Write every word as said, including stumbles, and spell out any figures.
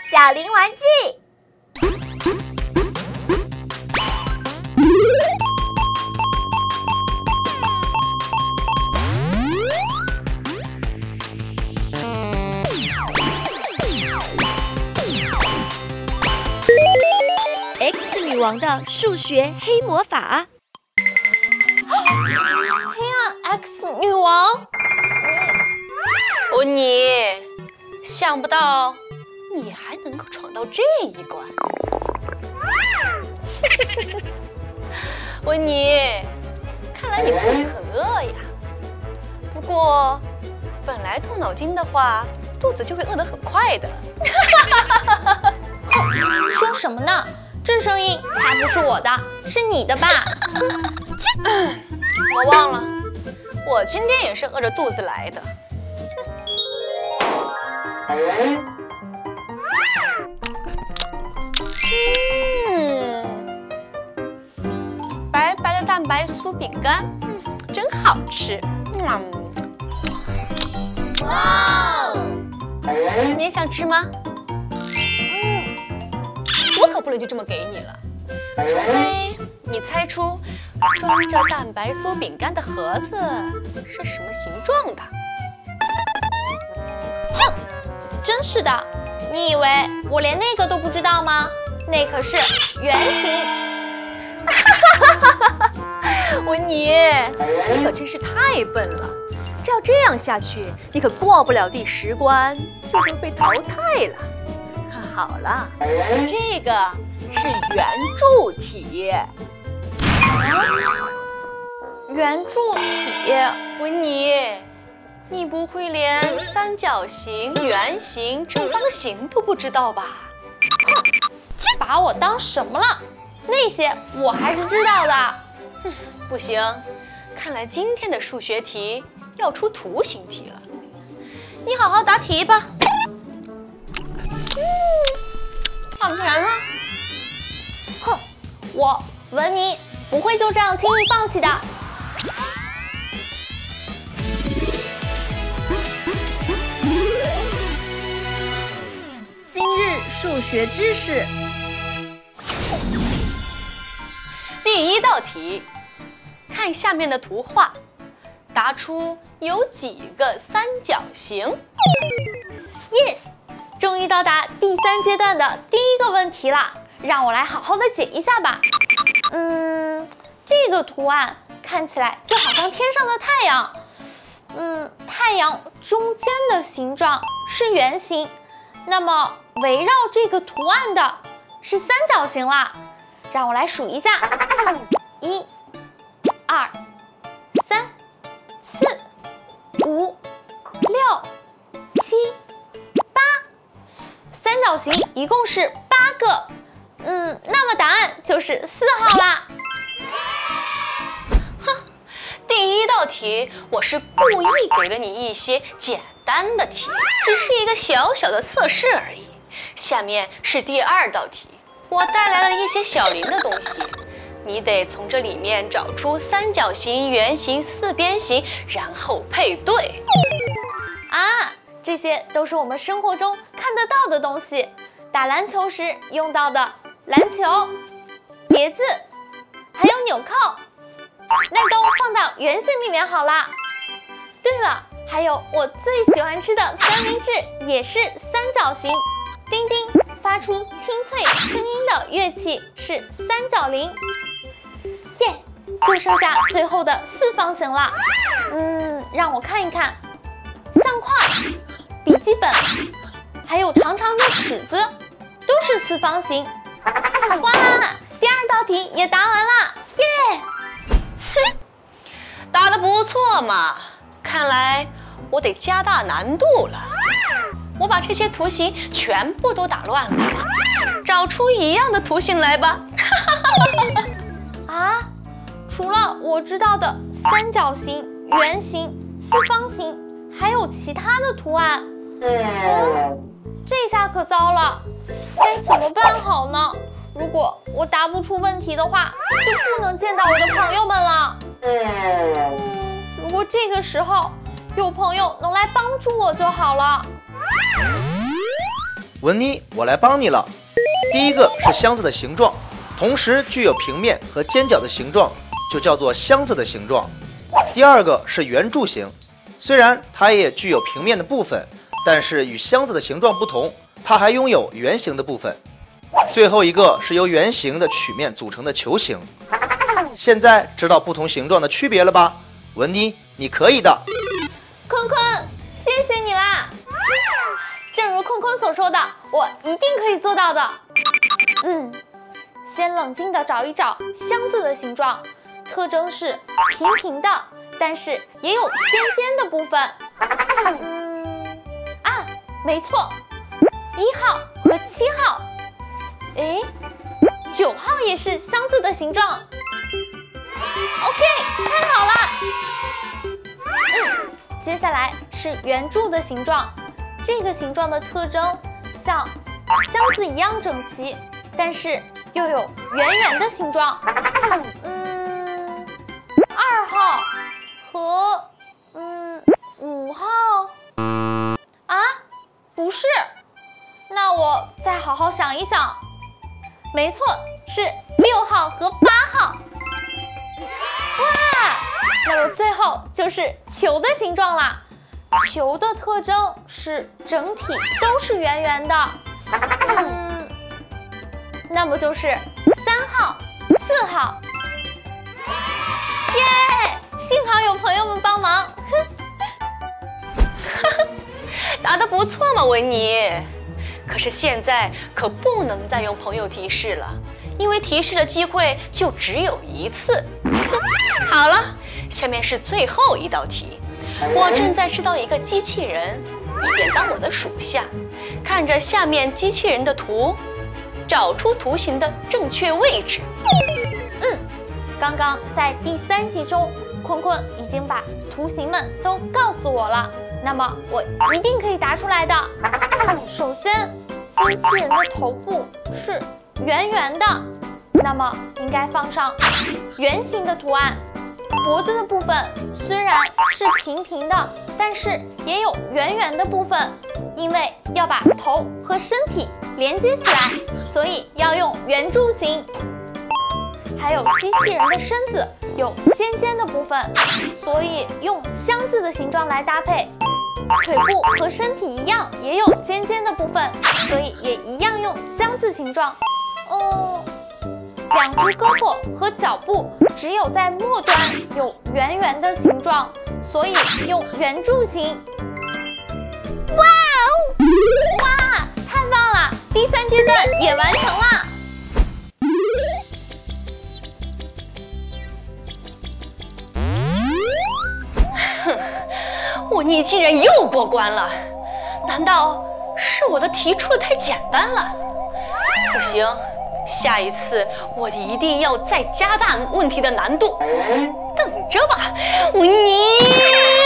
小林玩具。X 女王的数学黑魔法。 黑暗 X 女王， 温妮，想不到你还能够闯到这一关。温妮，看来你肚子很饿呀。不过，本来动脑筋的话，肚子就会饿得很快的。 哼，说什么呢？这声音才不是我的，是你的吧？ 我忘了，我今天也是饿着肚子来的。嗯，白白的蛋白酥饼干，嗯，真好吃。嗯，哇哦！你也想吃吗？嗯，我可不能就这么给你了，除非你猜出装着蛋白酥饼干的盒子是什么形状的。 哼，真是的，你以为我连那个都不知道吗？那可是圆形。 温妮，你可真是太笨了！照这样下去，你可过不了第十关，就会被淘汰了。看好了，这个是圆柱体。 圆柱体， 温妮，你不会连三角形、圆形、正方形都不知道吧？ 哼，把我当什么了？那些我还是知道的。 哼，不行，看来今天的数学题要出图形题了。你好好答题吧。嗯，好甜了。 哼，我文妮不会就这样轻易放弃的。 今日数学知识。 第一道题，看下面的图画，答出有几个三角形。 Yes， 终于到达第三阶段的第一个问题了，让我来好好的解一下吧。嗯，这个图案看起来就好像天上的太阳。嗯，太阳中间的形状是圆形，那么围绕这个图案的是三角形啦。让我来数一下，一、二、三、四、五、六、七、八，三角形一共是八个。嗯，那么答案就是四号啦。 哼，第一道题我是故意给了你一些简单的题，只是一个小小的测试而已。下面是第二道题。我带来了一些小零的东西，你得从这里面找出三角形、圆形、四边形，然后配对。 啊，这些都是我们生活中看得到的东西，打篮球时用到的篮球、碟子，还有纽扣，那都放到圆形里面好啦。对了，还有我最喜欢吃的三明治也是三角形。叮叮，发出清脆声音的乐器是三角铃。耶，就剩下最后的四方形了。嗯，让我看一看，相框、笔记本，还有长长的尺子，都是四方形。哇，第二道题也答完了，耶！ 哼，答得不错嘛，看来我得加大难度了。我把这些图形全部都打乱了，找出一样的图形来吧。 啊，除了我知道的三角形、圆形、四方形，还有其他的图案。嗯，这下可糟了，该怎么办好呢？如果我答不出问题的话，就不能见到我的朋友们了。嗯，如果这个时候有朋友能来帮助我就好了。 文妮，我来帮你了。第一个是箱子的形状，同时具有平面和尖角的形状，就叫做箱子的形状。第二个是圆柱形，虽然它也具有平面的部分，但是与箱子的形状不同，它还拥有圆形的部分。最后一个是由圆形的曲面组成的球形。现在知道不同形状的区别了吧？文妮，你可以的。 坤坤，谢谢你啦！正如坤坤所说的，我一定可以做到的。嗯，先冷静地找一找箱子的形状，特征是平平的，但是也有尖尖的部分。嗯，啊，没错，一号和七号。诶，九号也是箱子的形状。OK， 看好了。嗯，接下来是圆柱的形状。这个形状的特征像箱子一样整齐，但是又有圆圆的形状。嗯，二号和嗯五号啊，不是。那我再好好想一想。没错，是六号和八号。哇，那么最后就是球的形状啦。球的特征是整体都是圆圆的，嗯，那么就是三号、四号。耶！幸好有朋友们帮忙。 答得不错嘛，维尼。可是现在可不能再用朋友提示了，因为提示的机会就只有一次。好了，下面是最后一道题。我正在制造一个机器人，以便当我的属下。看着下面机器人的图，找出图形的正确位置。 嗯，刚刚在第三集中，坤坤已经把图形们都告诉我了，那么我一定可以答出来的。首先，机器人的头部是圆圆的，那么应该放上圆形的图案。脖子的部分虽然是平平的，但是也有圆圆的部分，因为要把头和身体连接起来，所以要用圆柱形。还有机器人的身子有尖尖的部分，所以用箱子的形状来搭配。腿部和身体一样，也有尖尖的部分，所以也一样用箱子形状。哦。两只胳膊和脚部只有在末端有圆圆的形状，所以用圆柱形。哇哦！哇，太棒了！第三阶段也完成了。 哼，我你竟然又过关了？难道是我的题出的太简单了？不行。下一次我一定要再加大问题的难度，等着吧，维尼。